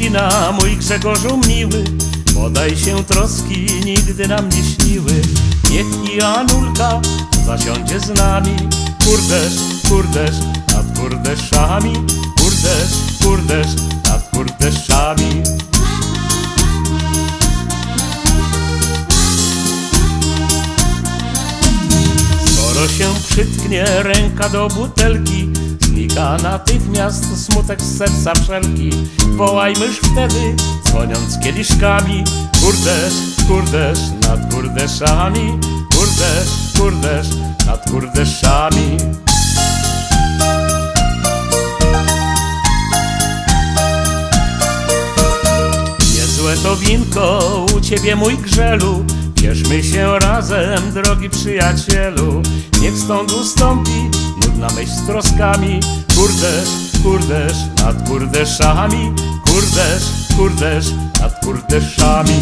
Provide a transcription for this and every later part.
wina, mój Grzegorzu miły, bodaj się troski nigdy nam nie śniły. Niech i Anulka zasiądzie z nami, kurdesz, kurdesz nad kurdeszami, kurdesz, kurdesz nad kurdeszami. Skoro się przytknie ręka do butelki, znika natychmiast smutek z serca wszelki. Wołajmyż wtedy, dzwoniąc kieliszkami, kurdesz, kurdesz nad kurdeszami, kurdesz, kurdesz nad kurdeszami. Niezłe to winko u ciebie, mój Grzelu, cieszmy się razem, drogi przyjacielu. Niech stąd ustąpi nudna myśl z troskami, kurdesz, kurdesz nad kurdeszami, kurdesz, kurdesz nad kurdeszami.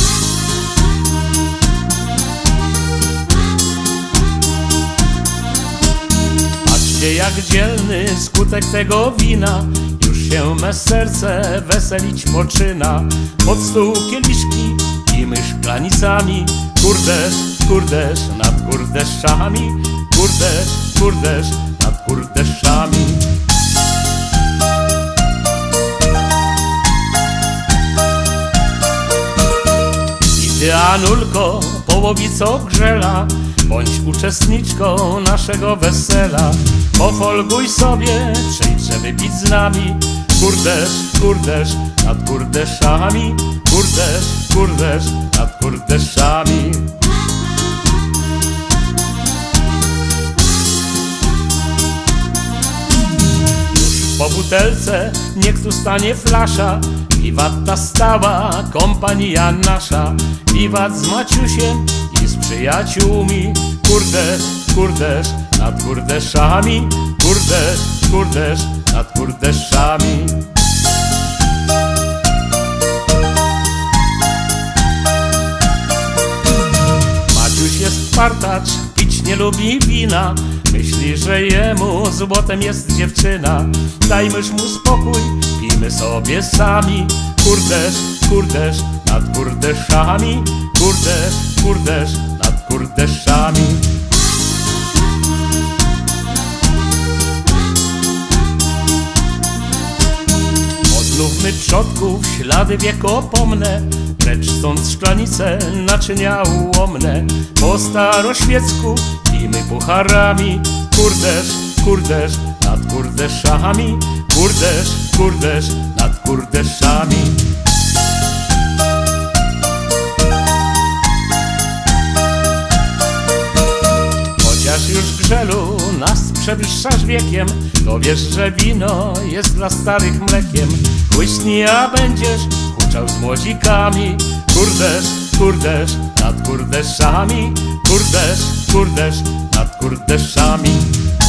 Patrzcie, jak dzielny skutek tego wina, już się me serce weselić poczyna. Pod stół kieliszki i my szklanicami, kurdesz, kurdesz nad kurdeszami, kurdesz, kurdesz nad kurdeszami. I ty, Anulko, połowico Grzela, bądź uczestniczką naszego wesela. Pofolguj sobie, przyjdź, żeby pić z nami, kurdesz, kurdesz nad kurdeszami, kurdesz, kurdesz nad kurdeszami. Już po butelce niech tu stanie flasza, wiwat ta stała kompania nasza. Wiwat z Maciusiem i z przyjaciółmi, kurdesz, kurdesz nad kurdeszami, kurdesz, kurdesz nad kurdeszami. Maciuś jest partacz, pić nie lubi wina, myśli, że jemu złotem jest dziewczyna. Dajmyż mu spokój, pijmy sobie sami, kurdesz, kurdesz nad kurdeszami, kurdesz, kurdesz nad kurdeszami. Odnówmy przodków ślady wiekopomne, precz stąd szklanice, naczynia ułomne. Po staroświecku pijmy pucharami, kurdesz, kurdesz nad kurdeszami, kurdesz, kurdesz nad kurdeszami. Chociaż już, Grzelu, nas przewyższasz wiekiem, to wiesz, że wino jest dla starych mlekiem. Łyśnij, a będziesz huczał z młodzikami, kurdesz, kurdesz nad kurdeszami, kurdesz, kurdesz nad kurdeszami.